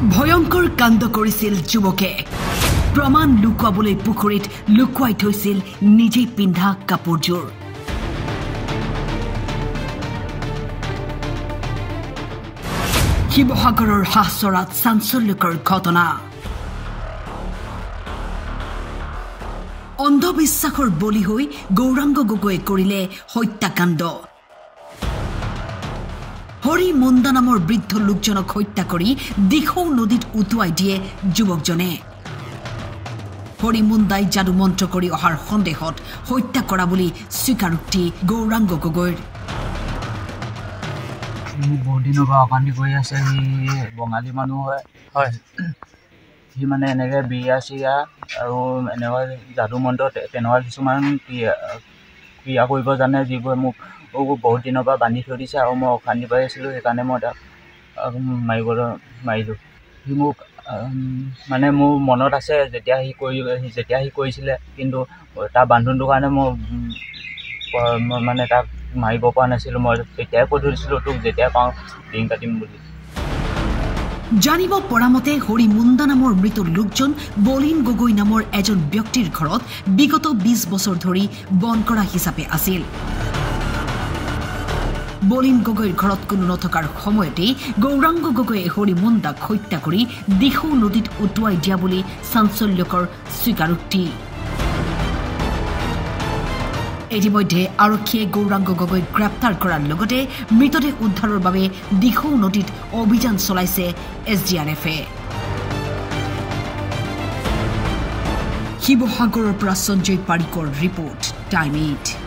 ভয়ংকৰ কাণ্ড কৰিছিল যুৱকে প্ৰমাণ লুকুৱাবলৈ পুখুৰীত লুকুৱাই থৈছিল নিজেই পিন্ধা কাপোৰযোৰ শিৱসাগৰৰ হাছৰাত চাঞ্চল্যকৰ ঘটনা অন্ধবিশ্বাসৰ বলি হৈ গৌৰাংগ গগৈ কৰিলে হত্যাকাণ্ড হৰি মুণ্ডা নামৰ বৃদ্ধ লোকজনক হত্যা কৰি দিখৌ নদীত উটুৱাই দিয়ে যুৱকজনে হৰি মুণ্ডাই যাদু মন্ত্ৰ কৰি অহাৰ সন্দেহত হত্যা কৰা বুলি স্বীকাৰোক্তি গৌৰাংগ গগৈৰ বহুদিনৰ পৰা অকান্তি কৰি আছে বঙালী মানুহ হয় সি মানে এনেকৈ বিয়া চিয়া আৰু এনেকুৱা যাদু মন্ত্ৰ তেনেকুৱা কিছুমান ক্ৰিয়া কৰিব জানে যিবোৰে মোক বহুত দিনৰ পৰা বান্ধি থৈ দিছে আৰু মই অশান্তি পাই আছিলোঁ সেইকাৰণে মই তাক মাৰিলোঁ সি মোক মানে মোৰ মনত আছে যেতিয়া সি কৰিছিলে কিন্তু তাৰ বান্ধোনটোৰ কাৰণে মই মানে তাক মাৰিব পৰা নাছিলোঁ মই তেতিয়াই কৈ থৈছিলোঁ তোক যেতিয়া পাওঁ টিং কাটিম বুলি জানিব পৰা মতে হৰি মুণ্ডা নামৰ মৃত লোকজন বলিন গগৈ নামৰ এজন ব্যক্তিৰ ঘৰত বিগত 20 বছৰ ধৰি বন কৰা হিচাপে আছিল বলিন গগৈৰ ঘৰত কোনো নথকাৰ সময়তে গৌৰাংগ গগৈয়ে হৰি মুণ্ডাক হত্যা কৰি দিখৌ নদীত উটুৱাই দিয়া বুলি চাঞ্চল্যকৰ স্বীকাৰোক্তি ইতিমধ্যে আৰক্ষীয়ে গৌৰাংগ গগৈক গ্ৰেপ্তাৰ কৰাৰ লগতে মৃতদেহ উদ্ধাৰৰ বাবে দিখৌ নদীত অভিযান চলাইছে SDRFে শিৱসাগৰৰ পৰা সঞ্জয় পাৰিকৰ ৰিপৰ্ট টাইম 8